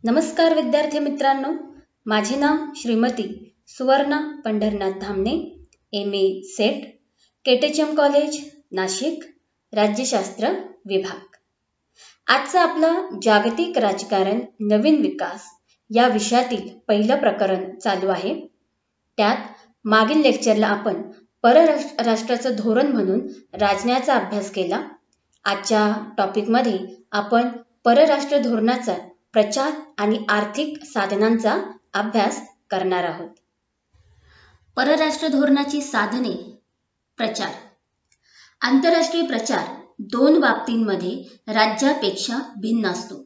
नमस्कार विद्यार्थी मित्रांनो, माझे नाव Shrimati Suvarna Pandharnath Dhamane, MA. SET, KTHM college, Nashik, राज्यशास्त्र विभाग. आजचा आपला जागतिक राजकारण नवीन विकास या विषयातील पहिलं प्रकरण चालू आहे. त्यात मागील लेक्चरला आपण परराष्ट्राचं धोरण म्हणून राजण्याचा अभ्यास केला. आजच्या टॉपिकमध्ये आपण परराष्ट्र धोरणाचा प्रचार आणि आर्थिक साधनांचा अभ्यास करणार आहोत. परराष्ट्र धोरणाची साधने. प्रचार. आंतरराष्ट्रीय प्रचार दोन बाबतींमध्ये राज्यापेक्षा भिन्न असतो.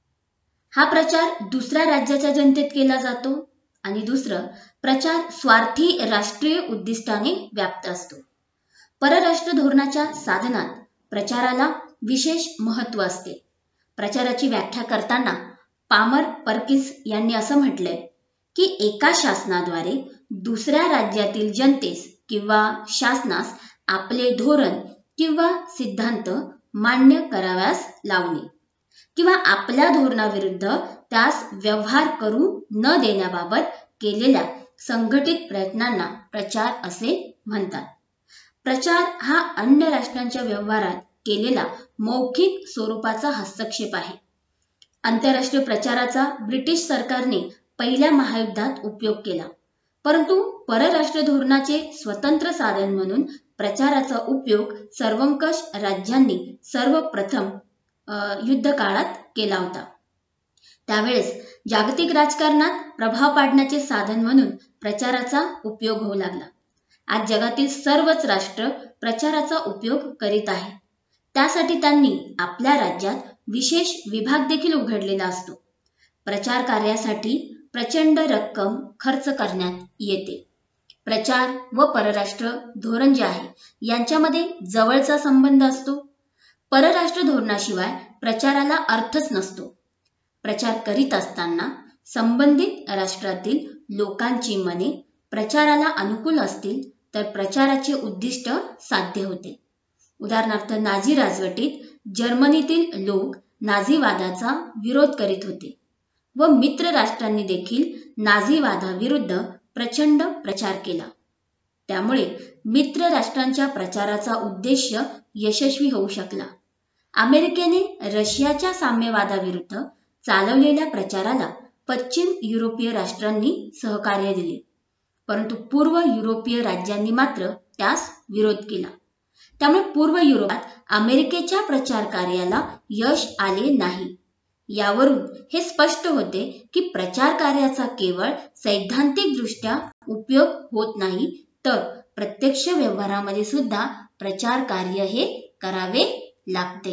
हा प्रचार दुसऱ्या राज्याच्या जनतेत केला जातो आणि दुसरं प्रचार स्वार्थी राष्ट्रीय उद्दिष्टाने व्याप्त असतो. परराष्ट्र धोरणाच्या साधनात प्रचाराला विशेष महत्त्व असते. प्रचाराची व्याख्या करताना पामर पर्किन्स यांनी असं म्हटलंय की एका शासनाद्वारे दुसऱ्या राज्यातील जनतेस किंवा शासनास आपले धोरण किंवा सिद्धांत मान्य कराव्यास लावणे किंवा आपल्या धोरणाविरुद्ध त्यास व्यवहार करू न देण्याबाबत केलेल्या संघटित प्रयत्नांना प्रचार असे म्हणतात. प्रचार हा अन्य राष्ट्रांच्या व्यवहारात केलेला मौखिक स्वरूपाचा हस्तक्षेप आहे. आंतरराष्ट्रीय प्रचाराचा ब्रिटिश सरकारने पहिल्या महायुद्धात उपयोग केला, परंतु परराष्ट्र धोरणाचे स्वतंत्र साधन म्हणून प्रचाराचा उपयोग सर्वंकष राज्यांनी सर्वप्रथम युद्ध काळात केला होता. त्यावेळेस जागतिक राजकारणात प्रभाव पाडण्याचे साधन म्हणून प्रचाराचा उपयोग होऊ लागला. आज जगातील सर्वच राष्ट्र प्रचाराचा उपयोग करीत आहे. त्यासाठी त्यांनी आपल्या राज्यात विशेष विभाग देखील उघडलेला असतो. प्रचार कार्यासाठी प्रचंड रक्कम खर्च करण्यात येते. प्रचार व परराष्ट्र धोरण जे आहे यांच्यामध्ये जवळचा संबंध असतो. परराष्ट्र धोरणाशिवाय प्रचाराला अर्थच नसतो. प्रचार करीत असताना संबंधित राष्ट्रातील लोकांची मने प्रचाराला अनुकूल असतील तर प्रचाराचे उद्दिष्ट साध्य होते. उदाहरणार्थ नाझी राजवटीत जर्मनीतील लोक नाझीवादाचा विरोध करीत होते व मित्र राष्ट्रांनी देखील नाझीवादाविरुद्ध प्रचंड प्रचार केला. त्यामुळे मित्र राष्ट्रांच्या प्रचाराचा उद्देश यशस्वी होऊ शकला. अमेरिकेने रशियाच्या साम्यवादाविरुद्ध चालवलेल्या प्रचाराला पश्चिम युरोपीय राष्ट्रांनी सहकार्य दिले, परंतु पूर्व युरोपीय राज्यांनी मात्र त्यास विरोध केला. त्यामुळे पूर्व युरोपात अमेरिकेच्या प्रचार कार्याला यश आले नाही. यावरून हे स्पष्ट होते की प्रचार कार्याचा केवळ सैद्धांतिकदृष्ट्या उपयोग होत नाही, तर प्रत्यक्ष व्यवहारामध्ये सुद्धा प्रचार कार्य हे करावे लागते.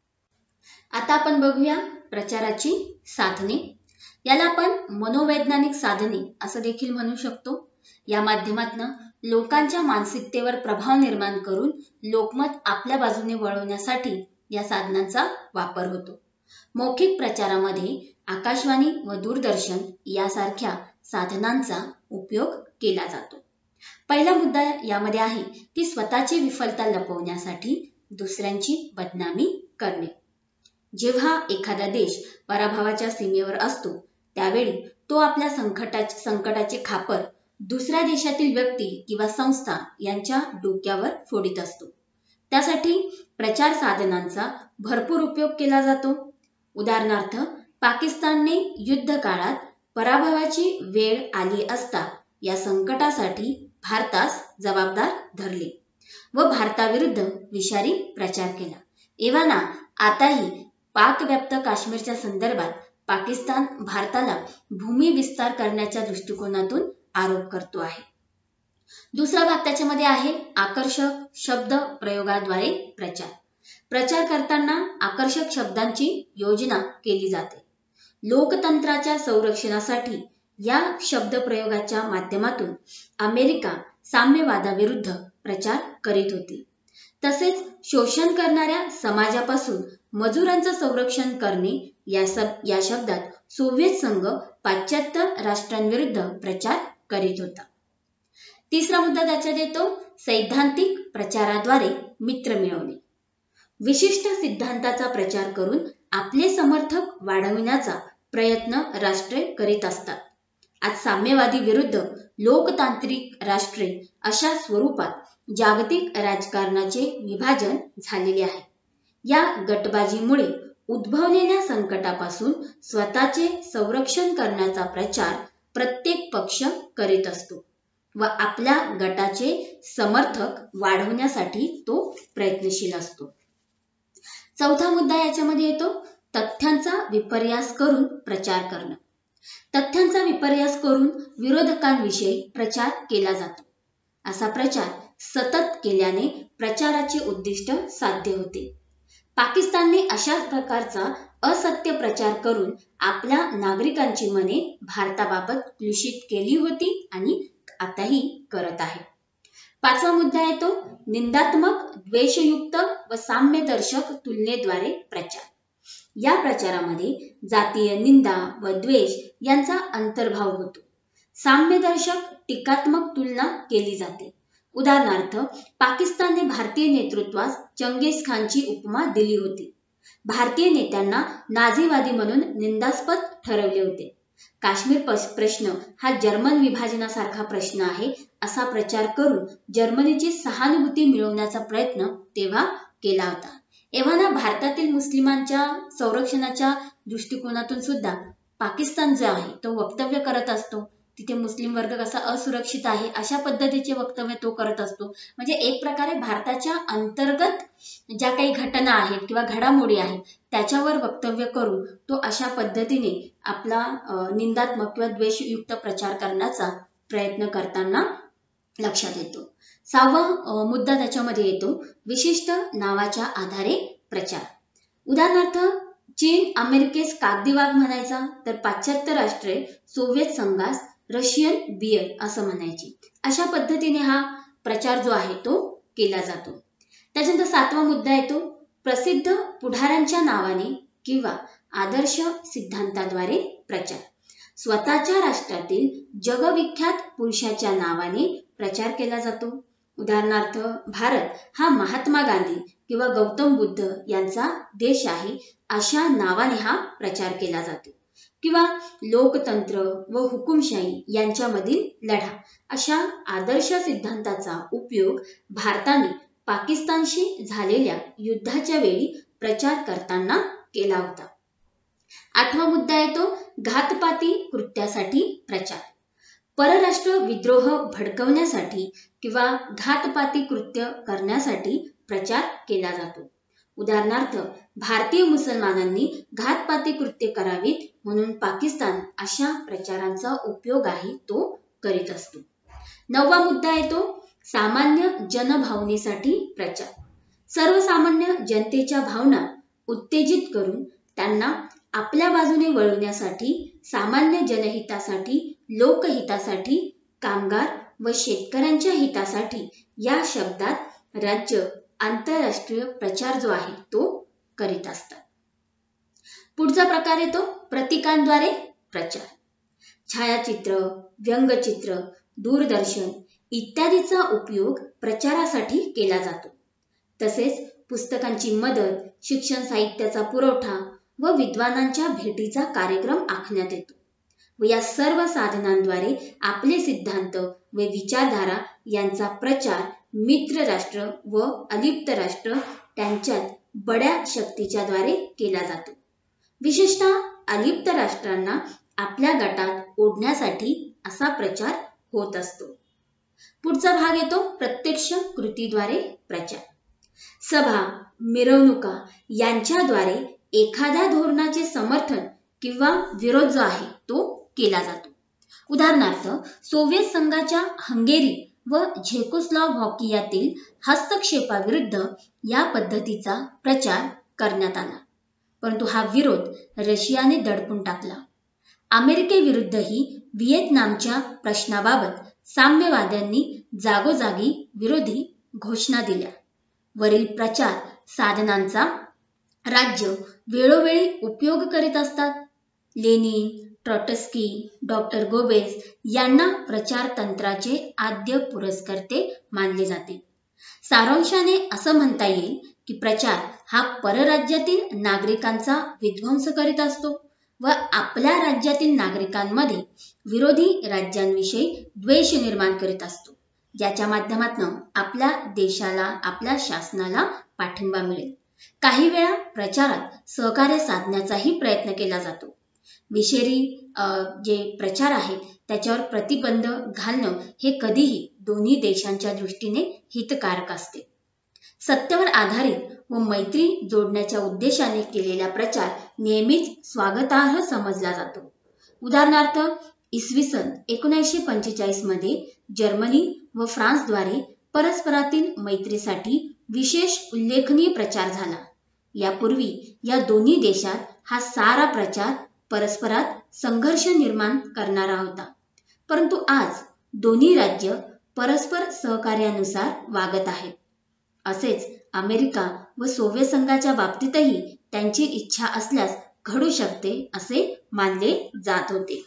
आता आपण बघूया प्रचाराची साधने. याला आपण मनोवैज्ञानिक साधने असं देखील म्हणू शकतो. या माध्यमातून लोकांच्या मानसिकतेवर प्रभाव निर्माण करून लोकमत आपल्या बाजूने वळवण्यासाठी या साधनांचा वापर होतो. मौखिक प्रचारामध्ये आकाशवाणी व दूरदर्शन यासारख्या साधनांचा उपयोग केला जातो. पहिला मुद्दा यामध्ये आहे की स्वतःची विफलता लपवण्यासाठी दुसऱ्यांची बदनामी करणे. जेव्हा एखादा देश पराभवाच्या सीमेवर असतो त्यावेळी तो आपल्या संकटाचे खापर दुसऱ्या देशातील व्यक्ती किंवा संस्था यांच्या डोक्यावर फोडीत असतो. त्यासाठी प्रचार साधनांचा भरपूर उपयोग केला जातो. उदाहरणार्थ पाकिस्तानने युद्ध काळात पराभवाची वेळ आली असता या संकटासाठी भारतास जबाबदार धरले व भारताविरुद्ध विषारी प्रचार केला. एव्हाना आताही पाकव्याप्त काश्मीरच्या संदर्भात पाकिस्तान भारताला भूमी विस्तार करण्याच्या दृष्टिकोनातून आरोप करतो आहे. दुसरा भाग त्याच्यामध्ये आहे आकर्षक शब्द प्रयोगाद्वारे प्रचार. प्रचार करताना आकर्षक शब्दांची योजना केली जाते. लोकतंत्राच्या संरक्षणासाठी या शब्द प्रयोगाच्या माध्यमातून अमेरिका साम्यवादाविरुद्ध प्रचार करीत होती. तसेच शोषण करणाऱ्या समाजापासून मजुरांचं संरक्षण करणे या शब्दात सोव्हिएत संघ पाश्चात्य राष्ट्रांविरुद्ध प्रचार करीत होता. तिसरा मुद्दा त्याच्यात येतो सैद्धांतिक प्रचाराद्वारे मित्र मिळवणे. विशिष्ट सिद्धांताचा प्रचार करून आपले समर्थक वाढविण्याचा प्रयत्न राष्ट्रे करीत असतात. आज साम्यवादी विरुद्ध लोकतांत्रिक राष्ट्रे अशा स्वरूपात जागतिक राजकारणाचे विभाजन झालेले आहे. या गटबाजीमुळे उद्भवलेल्या संकटापासून स्वतःचे संरक्षण करण्याचा प्रचार प्रत्येक पक्ष करीत असतो व आपल्या गटाचे समर्थक वाढवण्यासाठी तो प्रयत्नशील असतो. चौथा मुद्दा याच्यामध्ये येतो तथ्यांचा विपर्यास करून प्रचार करणं. तथ्यांचा विपर्यास करून विरोधकांविषयी प्रचार केला जातो. असा प्रचार सतत केल्याने प्रचाराचे उद्दिष्ट साध्य होते. पाकिस्तानने अशा प्रकारचा असत्य प्रचार करून आपल्या नागरिकांची मने भारताबाबत क्लुषित केली होती आणि आताही करत आहे. पाचवा मुद्दा येतो निंदात्मक, द्वेषयुक्त व साम्यदर्शक तुलनेद्वारे प्रचार. या प्रचारामध्ये जातीय निंदा व द्वेष यांचा अंतर्भाव होतो. साम्यदर्शक, टीकात्मक तुलना केली जाते. उदाहरणार्थ, पाकिस्तानने भारतीय नेतृत्वास चंगेज खानची उपमा दिली होती. भारतीय नेत्यांना नाझीवादी म्हणून निंदास्पद ठरवले होते. काश्मीर प्रश्न हा जर्मन विभाजनासारखा प्रश्न आहे असा प्रचार करून जर्मनीची सहानुभूती मिळवण्याचा प्रयत्न तेव्हा केला होता. एव्हाना भारतातील मुस्लिमांच्या संरक्षणाच्या दृष्टिकोनातून सुद्धा पाकिस्तान जो आहे तो वक्तव्य करत असतो. तिथे मुस्लिम वर्ग कसा असुरक्षित आहे अशा पद्धतीचे वक्तव्य तो करत असतो. म्हणजे एक प्रकारे भारताच्या अंतर्गत ज्या काही घटना आहेत किंवा घडामोडी आहेत त्याच्यावर वक्तव्य करून तो अशा पद्धतीने आपला निंदात्मक किंवा द्वेषयुक्त प्रचार करण्याचा प्रयत्न करताना लक्षात येतो. सहावा मुद्दा त्याच्यामध्ये येतो विशिष्ट नावाच्या आधारे प्रचार. उदाहरणार्थ, चीन अमेरिकेस कागदी वाघ म्हणायचा तर पाश्चात्य राष्ट्रे सोव्हिएत संघास रशियन बियर असं म्हणायची. अशा पद्धतीने हा प्रचार जो आहे तो केला जातो. त्याच्यानंतर सातवा मुद्दा येतो प्रसिद्ध पुढाऱ्यांच्या नावाने किंवा आदर्श सिद्धांताद्वारे प्रचार. स्वतःच्या राष्ट्रातील जगविख्यात पुरुषाच्या नावाने प्रचार केला जातो. उदाहरणार्थ, भारत हा महात्मा गांधी किंवा गौतम बुद्ध यांचा देश आहे अशा नावाने हा प्रचार केला जातो. किंवा लोकतंत्र व हुकुमशाही यांच्यामधील लढा अशा आदर्श सिद्धांताचा उपयोग भारताने पाकिस्तानशी झालेल्या युद्धाच्या वेळी प्रचार करताना केला होता. आठवा मुद्दा येतो घातपाती कृत्यासाठी प्रचार. परराष्ट्र विद्रोह भडकवण्यासाठी किंवा घातपाती कृत्य करण्यासाठी प्रचार केला जातो. उदाहरणार्थ, भारतीय मुसलमानांनी घातपाती कृत्य करावीत म्हणून पाकिस्तान अशा प्रचारांचा उपयोग आहे तो करीत असतो. नववा मुद्दा येतो सामान्य जनभावनेसाठी प्रचार. सर्वसामान्य जनतेच्या भावना उत्तेजित करून त्यांना आपल्या बाजूने वळवण्यासाठी सामान्य जनहितासाठी, लोकहितासाठी, कामगार व शेतकऱ्यांच्या हितासाठी या शब्दात राज्य आंतरराष्ट्रीय प्रचार जो आहे तो करीत असतात. पुढचा प्रकार येतो प्रतीकांद्वारे प्रचार. छायाचित्र, व्यंगचित्र, दूरदर्शन इत्यादीचा उपयोग प्रचारासाठी केला जातो. तसेच पुस्तकांची मदत, शिक्षण साहित्याचा पुरवठा व विद्वानांच्या भेटीचा कार्यक्रम आखण्यात येतो व या सर्व साधनांद्वारे आपले सिद्धांत व विचारधारा यांचा प्रचार मित्र राष्ट्र व अलिप्त राष्ट्र त्यांच्यात बड्या शक्तीच्या द्वारे केला जातो. विशेषतः अलिप्त राष्ट्रांना आपल्या गटात ओढण्यासाठी असा प्रचार होत असतो. पुढचा भाग येतो प्रत्यक्ष कृतीद्वारे प्रचार. सभा, मिरवणुका यांच्याद्वारे एखाद्या धोरणाचे समर्थन किंवा विरोध जो आहे तो केला जातो. उदाहरणार्थ, सोव्हिएत संघाच्या हंगेरी व झेकोस्लोव्हाकियातील हस्तक्षेपाविरुद्ध या पद्धतीचा प्रचार करण्यात आला, परंतु हा विरोध रशियाने दडपून टाकला. अमेरिकेविरुद्धही व्हिएतनामच्या प्रश्नाबाबत साम्यवाद्यांनी जागोजागी विरोधी घोषणा दिल्या. वरील प्रचार साधनांचा राज्य वेळोवेळी उपयोग करीत असतात. लेनिन, ट्रॉटस्की, डॉक्टर गोबेल्स यांना प्रचार तंत्राचे आद्य पुरस्कर्ते मानले जाते. सारांशाने असं म्हणता येईल की प्रचार हा परराज्यातील नागरिकांचा विध्वंस करीत असतो व आपल्या राज्यातील नागरिकांमध्ये विरोधी राज्यांविषयी द्वेष निर्माण करीत असतो, ज्याच्या माध्यमातून आपल्या देशाला, आपल्या शासनाला पाठिंबा मिळेल. काही वेळा प्रचारात सहकार्य साधण्याचाही प्रयत्न केला जातो. विषारी जे प्रचार आहेत त्याच्यावर प्रतिबंध घालणं हे कधीही दोन्ही देशांच्या दृष्टीने हितकारक असते. सत्यावर आधारित व मैत्री जोडण्याच्या उद्देशाने केलेला प्रचार नेहमीच स्वागतार्ह समजला जातो. उदाहरणार्थ, इसवी सन 1945 मध्ये जर्मनी व फ्रान्सद्वारे परस्परातील मैत्रीसाठी विशेष उल्लेखनीय प्रचार झाला. यापूर्वी या दोन्ही देशात हा सारा प्रचार परस्परात संघर्ष निर्माण करणारा होता. परंतु आज दोन्ही राज्य परस्पर सहकार्यानुसार वागत आहेत. असेच अमेरिका व सोव्हिएत संघाच्या बाबतीतही त्यांची इच्छा असल्यास घडू शकते असे मानले जात होते.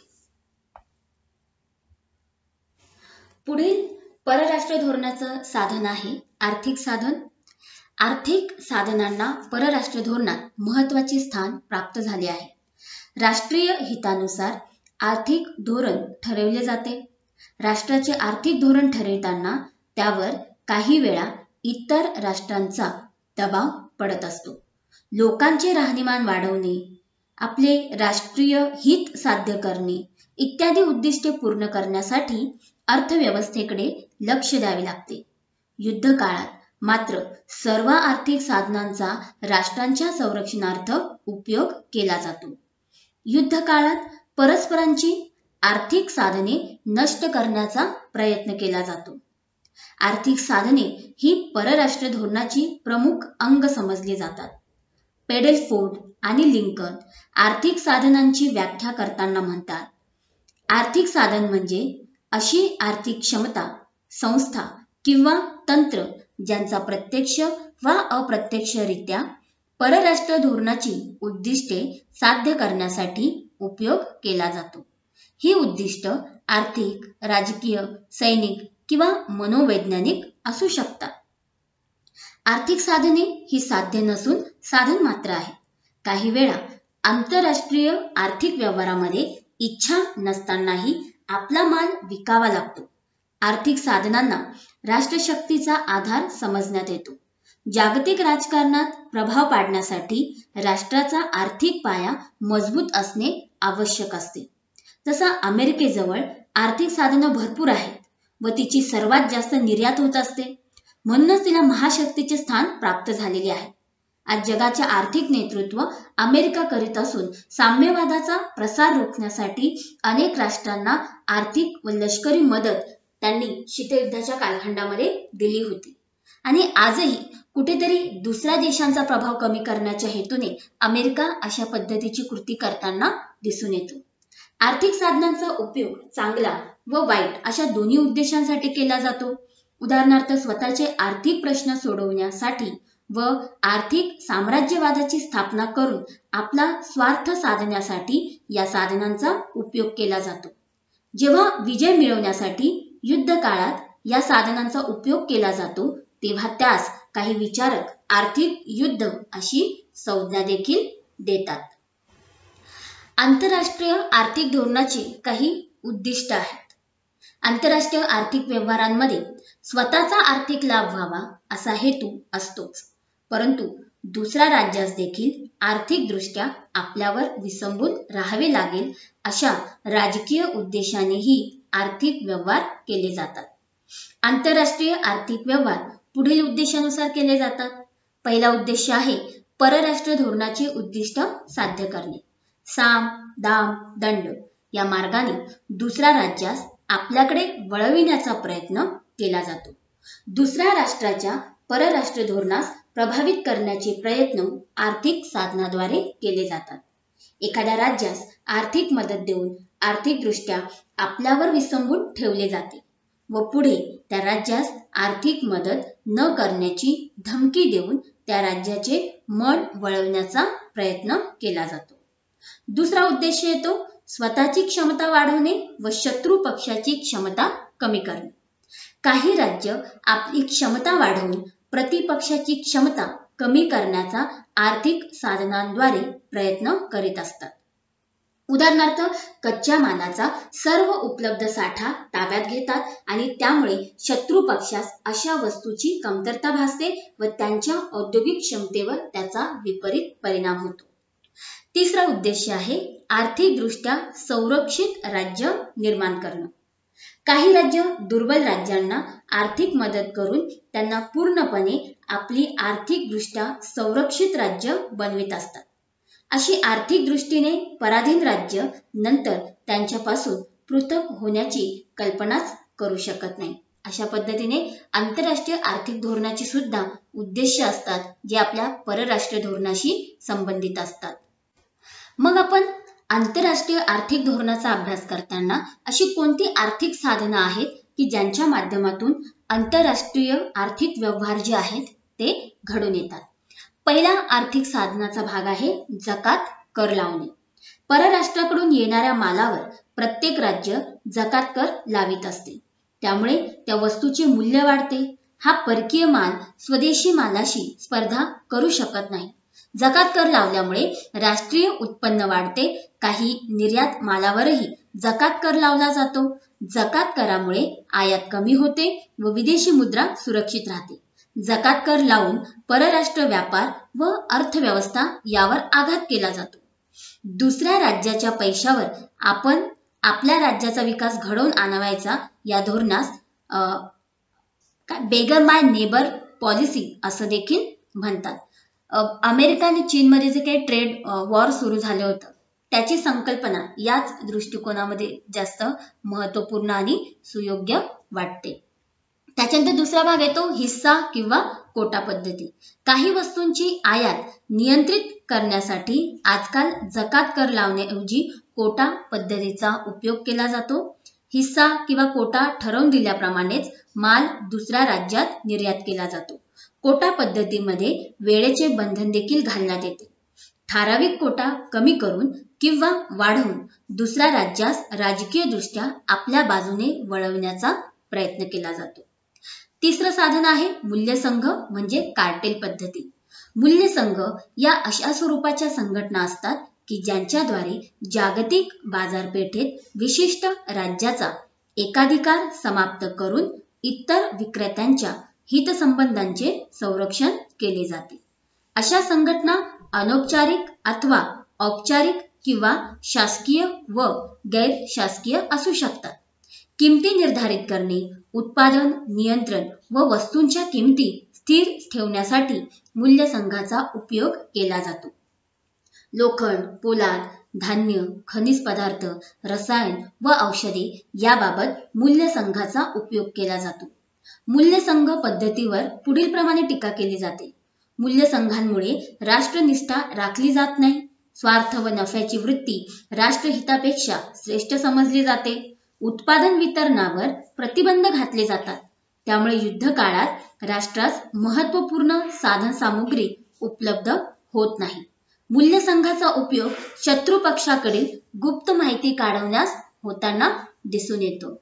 पुढील परराष्ट्र धोरणाचं साधन आहे आर्थिक साधन. आर्थिक साधनांना परराष्ट्र धोरणात महत्त्वाचे स्थान प्राप्त झाले आहे. राष्ट्रीय हितानुसार आर्थिक धोरण ठरवले जाते. राष्ट्राचे आर्थिक धोरण ठरवताना त्यावर काही वेळा इतर राष्ट्रांचा दबाव पडत असतो. लोकांचे राहणीमान वाढवणे, आपले राष्ट्रीय हित साध्य करणे इत्यादी उद्दिष्टे पूर्ण करण्यासाठी अर्थव्यवस्थेकडे लक्ष द्यावे लागते. युद्ध काळात मात्र सर्व आर्थिक साधनांचा राष्ट्रांच्या संरक्षणार्थ उपयोग केला जातो. युद्ध काळात परस्परांची आर्थिक साधने नष्ट करण्याचा प्रयत्न केला जातो. आर्थिक साधने ही परराष्ट्र धोरणाची प्रमुख अंग समजली जातात. पेडेलफोर्ड आणि लिंकन आर्थिक साधनांची व्याख्या करताना म्हणतात, आर्थिक साधन म्हणजे अशी आर्थिक क्षमता, संस्था किंवा तंत्र ज्यांचा प्रत्यक्ष वा अप्रत्यक्षरित्या परराष्ट्र धोरणाची उद्दिष्टे साध्य करण्यासाठी उपयोग केला जातो. ही उद्दिष्ट आर्थिक, राजकीय, सैनिक किंवा मनोवैज्ञानिक असू शकतात. आर्थिक साधने ही साध्य नसून साधन मात्र आहे. काही वेळा आंतरराष्ट्रीय आर्थिक व्यवहारामध्ये इच्छा नसतानाही आपला माल विकावा लागतो. आर्थिक साधनांना राष्ट्रशक्तीचा आधार समजण्यात येतो. जागतिक राजकारणात प्रभाव पाडण्यासाठी राष्ट्राचा आर्थिक पाया मजबूत असणे आवश्यक असते. जसा अमेरिकेजवळ आर्थिक साधनं भरपूर आहेत व तिची सर्वात जास्त निर्यात होत असते, म्हणूनच तिला महाशक्तीचे स्थान प्राप्त झालेले आहे. आज जगाचे आर्थिक नेतृत्व अमेरिका करीत असून साम्यवादाचा प्रसार रोखण्यासाठी अनेक राष्ट्रांना आर्थिक व लष्करी मदत त्यांनी शीतयुद्धाच्या कालखंडामध्ये दिली होती. आणि आजही कुठेतरी दुसऱ्या देशांचा प्रभाव कमी करण्याच्या हेतूने अमेरिका अशा पद्धतीची कृती करताना दिसून येतो. आर्थिक साधनांचा उपयोग चांगला व वाईट अशा दोन्ही उद्देशांसाठी केला जातो. उदाहरणार्थ, स्वतःचे आर्थिक प्रश्न सोडवण्यासाठी व आर्थिक साम्राज्यवादाची स्थापना करून आपला स्वार्थ साधण्यासाठी या साधनांचा उपयोग केला जातो. जेव्हा विजय मिळवण्यासाठी युद्ध काळात या साधनांचा उपयोग केला जातो, तेव्हा त्यास काही विचारक आर्थिक युद्ध अशी संज्ञा देखील देतात. आंतरराष्ट्रीय आर्थिक धोरणाची काही उद्दिष्ट आहेत. आंतरराष्ट्रीय आर्थिक व्यवहारांमध्ये स्वतःचा आर्थिक लाभ व्हावा असा हेतू असतोच, परंतु दुसऱ्या राज्यास देखील आर्थिकदृष्ट्या आपल्यावर विसंबून राहावे लागेल अशा राजकीय उद्देशानेही आर्थिक व्यवहार केले जातात. आंतरराष्ट्रीय आर्थिक व्यवहार पुढील उद्देशानुसार केले जातात. पहिला उद्देश आहे परराष्ट्र धोरणाचे उद्दिष्ट साध्य करणे. साम, दाम, दंड या मार्गाने दुसऱ्या राज्यास आपल्याकडे वळविण्याचा प्रयत्न केला जातो. दुसऱ्या राष्ट्राच्या परराष्ट्र धोरणास प्रभावित करण्याचे प्रयत्न आर्थिक साधनाद्वारे केले जातात. एखाद्या राज्यास आर्थिक मदत देऊन आर्थिकदृष्ट्या आपल्यावर विसंबून ठेवले जाते व पुढे त्या राज्यास आर्थिक मदत न करण्याची धमकी देऊन त्या राज्याचे मन वळवण्याचा प्रयत्न केला जातो. दुसरा उद्देश येतो स्वतःची क्षमता वाढवणे व शत्रू पक्षाची क्षमता कमी करणे. काही राज्य आपली क्षमता वाढवून प्रतिपक्षाची क्षमता कमी करण्याचा आर्थिक साधनांद्वारे प्रयत्न करीत असतात. उदाहरणार्थ कच्च्या मालाचा सर्व उपलब्ध साठा ताब्यात घेतात आणि त्यामुळे शत्रू पक्षास अशा वस्तूची कमतरता भासते व त्यांच्या औद्योगिक क्षमतेवर त्याचा विपरीत परिणाम होतो. तिसरा उद्देश आहे आर्थिकदृष्ट्या संरक्षित राज्य निर्माण करणं. काही राज्य दुर्बल राज्यांना आर्थिक मदत करून त्यांना पूर्णपणे आपली आर्थिकदृष्ट्या संरक्षित राज्य बनवित असतात. अशी आर्थिक दृष्टीने पराधीन राज्य नंतर त्यांच्यापासून पृथक होण्याची कल्पनाच करू शकत नाही. अशा पद्धतीने आंतरराष्ट्रीय आर्थिक धोरणाची सुद्धा उद्देश असतात जे आपल्या परराष्ट्रीय धोरणाशी संबंधित असतात. मग आपण आंतरराष्ट्रीय आर्थिक धोरणाचा अभ्यास करताना अशी कोणती आर्थिक साधनं आहेत की ज्यांच्या माध्यमातून आंतरराष्ट्रीय आर्थिक व्यवहार जे आहेत ते घडून येतात. पहिला आर्थिक साधनाचा भाग आहे जकात कर लावणे. परराष्ट्राकडून येणाऱ्या मालावर प्रत्येक राज्य जकात कर लावित असते. त्यामुळे त्या वस्तूचे मूल्य वाढते. हा परकीय माल स्वदेशी मालाशी स्पर्धा करू शकत नाही. जकात कर लावल्यामुळे राष्ट्रीय उत्पन्न वाढते. काही निर्यात मालावरही जकात कर लावला जातो. जकात करामुळे आयात कमी होते व विदेशी मुद्रा सुरक्षित राहते. जकात कर लावून परराष्ट्र व्यापार व अर्थव्यवस्था यावर आघात केला जातो. दुसऱ्या राज्याच्या पैशावर आपण आपल्या राज्याचा विकास घडवून आणायचा या धोरणास बेगर माय नेबर पॉलिसी असं देखील म्हणतात. अमेरिका आणि चीनमध्ये जे काही ट्रेड वॉर सुरू झालं होतं त्याची संकल्पना याच दृष्टिकोनामध्ये जास्त महत्वपूर्ण आणि सुयोग्य वाटते. त्याच्यानंतर दुसरा भाग येतो हिस्सा किंवा कोटा पद्धती. काही वस्तूंची आयात नियंत्रित करण्यासाठी आजकाल जकात कर लावण्याऐवजी कोटा पद्धतीचा उपयोग केला जातो. हिस्सा किंवा कोटा ठरवून दिल्याप्रमाणेच माल दुसऱ्या राज्यात निर्यात केला जातो. कोटा पद्धतीमध्ये वेळेचे बंधन देखील घालण्यात येते. ठराविक कोटा कमी करून किंवा वाढवून दुसऱ्या राज्यास राजकीयदृष्ट्या आपल्या बाजूने वळवण्याचा प्रयत्न केला जातो. तिसरं साधन आहे मूल्यसंघ म्हणजे कार्टेल पद्धती. मूल्यसंघ या अशा स्वरूपाच्या संघटना असतात की ज्यांच्याद्वारे जागतिक बाजारपेठेत विशिष्ट राज्याचा एकाधिकार समाप्त करून इतर विक्रेत्यांच्या हितसंबंधांचे संरक्षण केले जाते. अशा संघटना अनौपचारिक अथवा औपचारिक किंवा शासकीय व गैर शासकीय असू शकतात. किमती निर्धारित करणे, उत्पादन नियंत्रण व वस्तूंच्या किमती स्थिर ठेवण्यासाठी मूल्यसंघाचा उपयोग केला जातो. लोखंड, पोलाद, धान्य, खनिज पदार्थ, रसायन व औषधे याबाबत मूल्यसंघाचा उपयोग केला जातो. मूल्यसंघ पद्धतीवर पुढील प्रमाणे टीका केली जाते. मूल्यसंघांमुळे राष्ट्रनिष्ठा राखली जात नाही. स्वार्थ व नफ्याची वृत्ती राष्ट्रहितापेक्षा श्रेष्ठ समजली जाते. उत्पादन वितरणावर प्रतिबंध घातले जातात. त्यामुळे युद्ध काळात राष्ट्रास महत्त्वपूर्ण साधन सामुग्री उपलब्ध होत नाही. मूल्यसंघाचा उपयोग शत्रू पक्षाकडील गुप्त माहिती काढवण्यास होताना दिसून येतो.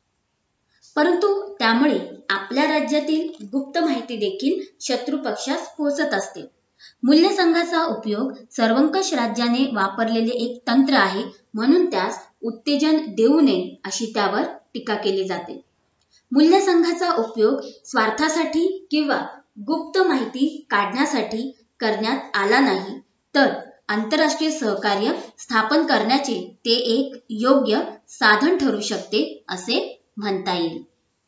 परंतु त्यामुळे आपल्या राज्यातील गुप्त माहिती देखील शत्रू पक्षास पोहोचत असते. मूल्यसंघाचा उपयोग सर्वंकष राज्याने वापरलेले एक तंत्र आहे म्हणून त्यास उत्तेजन देऊ नये अशी त्यावर टीका केली जाते. मूल्यसंघाचा उपयोग स्वार्थासाठी किंवा गुप्त माहिती काढण्यासाठी करण्यात आला नाही तर आंतरराष्ट्रीय सहकार्य स्थापन करण्याचे ते एक योग्य साधन ठरू शकते असे म्हणता येईल.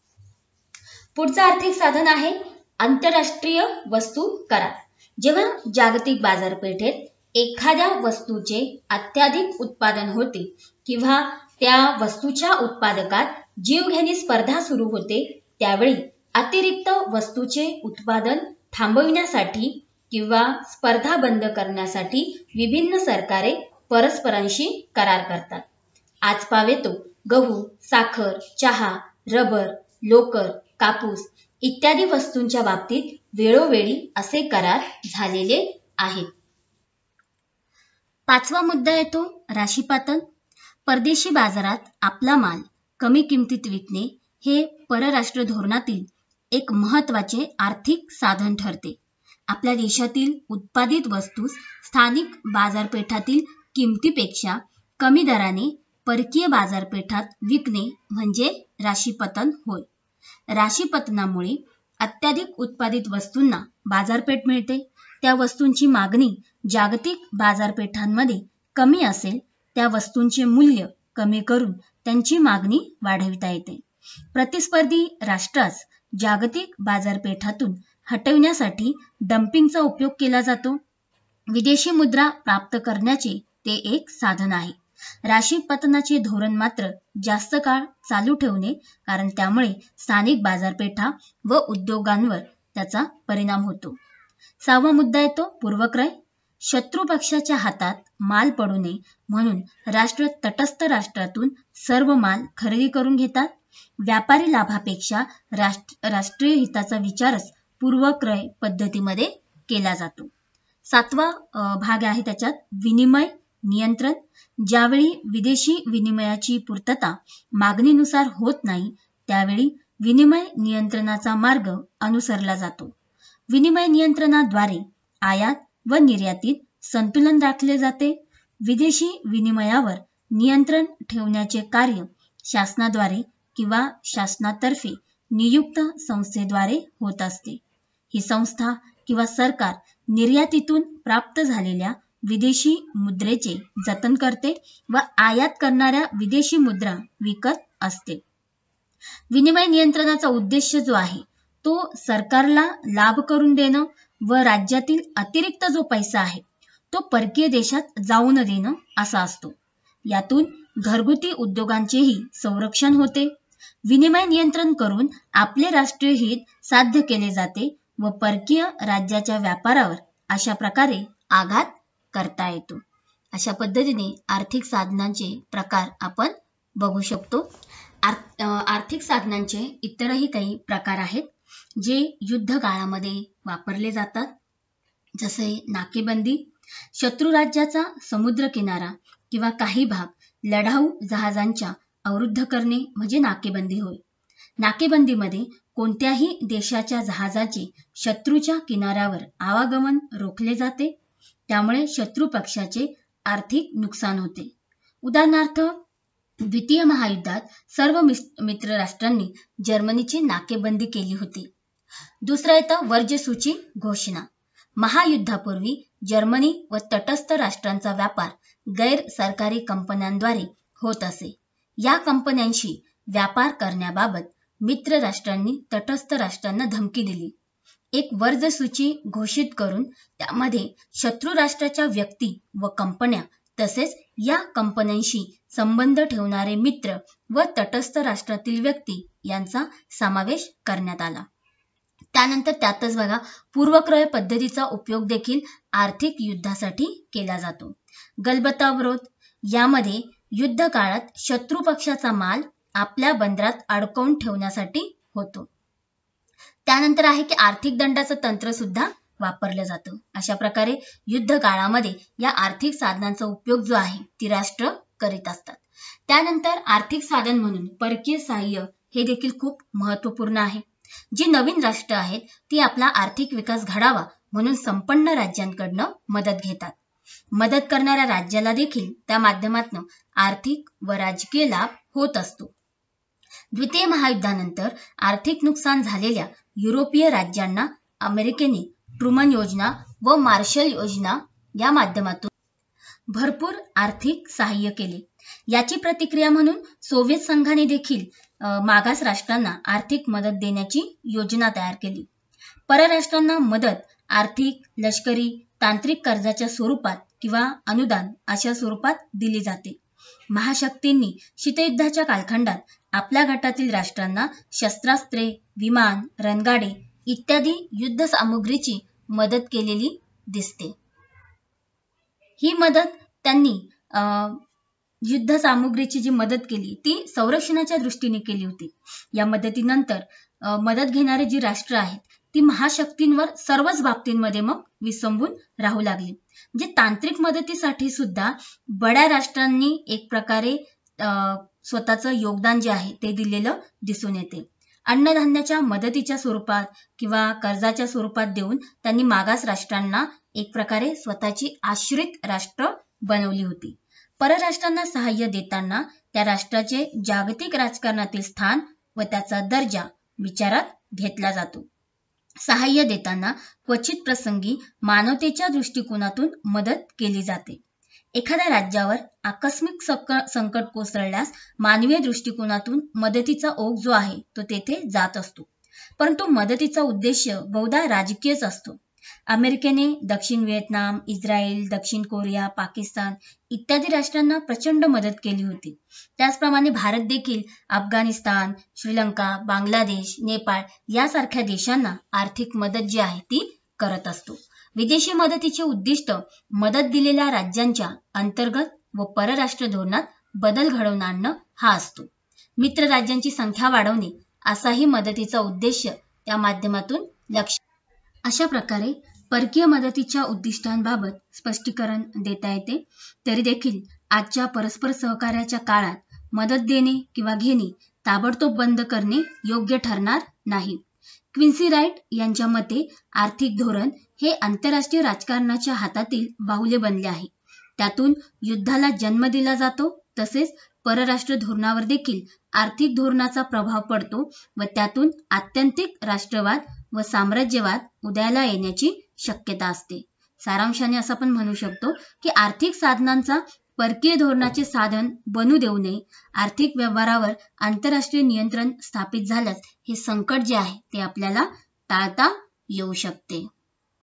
पुढचं आर्थिक साधन आहे आंतरराष्ट्रीय वस्तू करार. जेव्हा जागतिक बाजारपेठेत एखाद्या वस्तूचे अत्याधिक उत्पादन होते किंवा त्या वस्तूच्या उत्पादकात जीवघेणी स्पर्धा सुरू होते त्यावेळी अतिरिक्त वस्तूचे उत्पादन थांबविण्यासाठी किंवा स्पर्धा बंद करण्यासाठी विभिन्न सरकारे परस्परांशी करार करतात. आज पावेतो गहू, साखर, चहा, रबर, लोकर, कापूस इत्यादी वस्तूंच्या बाबतीत वेळोवेळी असे करार झालेले आहेत. पाचवा मुद्दा येतो राशीपातन. परदेशी बाजारात आपला माल कमी किमतीत विकणे हे परराष्ट्र धोरणातील एक महत्त्वाचे आर्थिक साधन ठरते. आपल्या देशातील उत्पादित वस्तूस स्थानिक बाजारपेठातील किमतीपेक्षा कमी दराने परकीय बाजारपेठात विकणे म्हणजे राशीपतन होय. राशीपतनामुळे अत्याधिक उत्पादित वस्तूंना बाजारपेठ मिळते. त्या वस्तूंची मागणी जागतिक बाजारपेठांमध्ये कमी असेल त्या वस्तूंचे मूल्य कमी करून त्यांची मागणी वाढविता येते. प्रतिस्पर्धी राष्ट्रास जागतिक बाजारपेठातून हटविण्यासाठी डम्पिंगचा उपयोग केला जातो. विदेशी मुद्रा प्राप्त करण्याचे ते एक साधन आहे. राशीपतनाचे धोरण मात्र जास्त काळ चालू ठेवणे, कारण त्यामुळे स्थानिक बाजारपेठा व उद्योगांवर त्याचा परिणाम होतो. 6वा मुद्दा येतो पूर्वक्रय. शत्रू पक्षाच्या हातात माल पडू नये म्हणून राष्ट्र तटस्थ राष्ट्रातून सर्व माल खरेदी करून घेतात. व्यापारी लाभापेक्षा राष्ट्रीय हिताचा विचारच पूर्वक्रय पद्धतीमध्ये केला जातो. 7वा भाग आहे त्याच्यात विनिमय नियंत्रण. ज्यावेळी विदेशी विनिमयाची पूर्तता मागणीनुसार होत नाही त्यावेळी विनिमय नियंत्रणाचा मार्ग अनुसरला जातो. विनिमय नियंत्रणाद्वारे आयात व निर्यातीत संतुलन राखले जाते. विदेशी विनिमयावर नियंत्रण ठेवण्याचे कार्य शासनाद्वारे किंवा शासनातर्फे नियुक्त संस्थेद्वारे होत असते. ही संस्था किंवा सरकार निर्यातीतून प्राप्त झालेल्या विदेशी मुद्रेचे जतन करते व आयात करणाऱ्या विदेशी मुद्रा विकत असते. विनिमय नियंत्रणाचा उद्देश जो आहे तो सरकारला लाभ करून देणं व राज्यातील अतिरिक्त जो पैसा आहे तो परकीय देशात जाऊ न देणं असा असतो. यातून घरगुती उद्योगांचेही संरक्षण होते. विनिमय नियंत्रण करून आपले राष्ट्रीय हित साध्य केले जाते व परकीय राज्याच्या व्यापारावर अशा प्रकारे आघात करता येतो. अशा पद्धतीने आर्थिक साधनांचे प्रकार आपण बघू शकतो. आर्थिक साधनांचे इतरही काही प्रकार आहेत जे युद्ध काळामध्ये वापरले जातात. जसे नाकेबंदी. शत्रू राज्याचा समुद्र किनारा किंवा काही भाग लढाऊ जहाजांच्या अवरुद्ध करणे म्हणजे नाकेबंदी होय. नाकेबंदीमध्ये कोणत्याही देशाच्या जहाजाचे शत्रूच्या किनाऱ्यावर आवागमन रोखले जाते. त्यामुळे शत्रू पक्षाचे आर्थिक नुकसान होते. उदाहरणार्थ द्वितीय महायुद्धात सर्व मित्र राष्ट्रांनी जर्मनीची नाकेबंदी केली होती. दुसरं येतं वर्ज्यसूची घोषणा. महायुद्धापूर्वी जर्मनी व तटस्थ राष्ट्रांचा व्यापार गैर सरकारी कंपन्यांद्वारे होत असे. या कंपन्यांशी व्यापार करण्याबाबत मित्र राष्ट्रांनी तटस्थ राष्ट्रांना धमकी दिली. एक वर्ज्यसूची घोषित करून त्यामध्ये शत्रू राष्ट्राच्या व्यक्ती व कंपन्या तसेच या कंपन्यांशी संबंध ठेवणारे मित्र व तटस्थ राष्ट्रातील व्यक्ती यांचा समावेश करण्यात आला. त्यानंतर त्यातच बघा पूर्वक्रय पद्धतीचा उपयोग देखील आर्थिक युद्धासाठी केला जातो. गलबताविरोध. यामध्ये युद्ध काळात शत्रू पक्षाचा माल आपल्या बंदरात अडकवून ठेवण्यासाठी होतो. त्यानंतर आहे की आर्थिक दंडाचं तंत्र सुद्धा वापरलं जातं. अशा प्रकारे युद्ध काळामध्ये या आर्थिक साधनांचा उपयोग जो आहे ती राष्ट्र करीत असतात. त्यानंतर आर्थिक साधन म्हणून परकीय सहाय्य हे देखील खूप महत्त्वपूर्ण आहे. जी नवीन राष्ट्र आहेत ती आपला आर्थिक विकास घडावा म्हणून संपन्न राज्यांकडनं मदत घेतात. मदत करणाऱ्या राज्याला देखील त्या माध्यमातून आर्थिक व राजकीय लाभ होत असतो. द्वितीय महायुद्धानंतर आर्थिक नुकसान झालेल्या युरोपीय राज्यांना अमेरिकेने ट्रुमन योजना व मार्शल योजना या माध्यमातून भरपूर आर्थिक सहाय्य केले. याची प्रतिक्रिया म्हणून सोव्हिएत संघाने देखील मागास राष्ट्रांना आर्थिक मदत देण्याची योजना तयार केली. परराष्ट्रांना मदत आर्थिक, लष्करी, तांत्रिक कर्जाच्या स्वरूपात किंवा अनुदान अशा स्वरूपात दिली जाते. महाशक्तींनी शीतयुद्धाच्या कालखंडात आपल्या गटातील राष्ट्रांना शस्त्रास्त्रे, विमान, रणगाडे इत्यादी युद्ध सामुग्रीची मदत केलेली दिसते. ही मदत त्यांनी युद्ध सामुग्रीची जी मदत केली ती संरक्षणाच्या दृष्टीने केली होती. या मदतीनंतर मदत घेणारे जी राष्ट्र आहेत ती महाशक्तींवर सर्वच बाबतींमध्ये मग विसंबून राहू लागली. म्हणजे तांत्रिक मदतीसाठी सुद्धा बड्या राष्ट्रांनी एक प्रकारे स्वतःचं योगदान जे आहे ते दिलेलं दिसून येते. अन्नधान्याच्या मदतीच्या स्वरूपात किंवा कर्जाच्या स्वरूपात देऊन त्यांनी मागास राष्ट्रांना एक प्रकारे स्वतःची आश्रित राष्ट्र बनवली होती. परराष्ट्रांना सहाय्य देताना त्या राष्ट्राचे जागतिक राजकारणातील स्थान व त्याचा दर्जा विचारात घेतला जातो. सहाय्य देताना क्वचित प्रसंगी मानवतेच्या दृष्टिकोनातून मदत केली जाते. एखाद्या राज्यावर आकस्मिक संकट कोसळल्यास मानवीय दृष्टिकोनातून मदतीचा ओघ जो आहे तो तेथे जात असतो. परंतु मदतीचा उद्देश बहुधा राजकीयच असतो. अमेरिकेने दक्षिण व्हिएतनाम, इस्रायल, दक्षिण कोरिया, पाकिस्तान इत्यादी राष्ट्रांना प्रचंड मदत केली होती. त्याचप्रमाणे भारत देखील अफगाणिस्तान, श्रीलंका, बांगलादेश, नेपाळ यासारख्या देशांना आर्थिक मदत जी आहे ती करत असतो. विदेशी मदतीचे उद्दिष्ट मदत दिलेल्या राज्यांच्या अंतर्गत व परराष्ट्र धोरणात बदल घडवून आणणं हा असतो. मित्र राज्यांची संख्या वाढवणे असाही मदतीचा उद्देश त्या माध्यमातून अशा प्रकारे परकीय मदतीच्या उद्दिष्टांबाबत स्पष्टीकरण देता येते. तरी देखील आजच्या परस्पर सहकार्याच्या काळात मदत देणे किंवा घेणे ताबडतोब बंद करणे योग्य ठरणार नाही. क्विन्सी राईट यांच्या मते आर्थिक धोरण हे आंतरराष्ट्रीय राजकारणाच्या हातातील बाहुले बनले आहे. त्यातून युद्धाला जन्म दिला जातो, तसेच परराष्ट्र धोरणावर देखील आर्थिक धोरणाचा प्रभाव पडतो व त्यातून आत्यंतिक राष्ट्रवाद व साम्राज्यवाद उदयाला येण्याची शक्यता असते. सारांशाने असं आपण म्हणू शकतो की आर्थिक साधनांचा परकीय धोरणाचे साधन बनू देऊ नये. आर्थिक व्यवहारावर आंतरराष्ट्रीय नियंत्रण स्थापित झाल्यास हे संकट जे आहे ते आपल्याला टाळता येऊ शकते.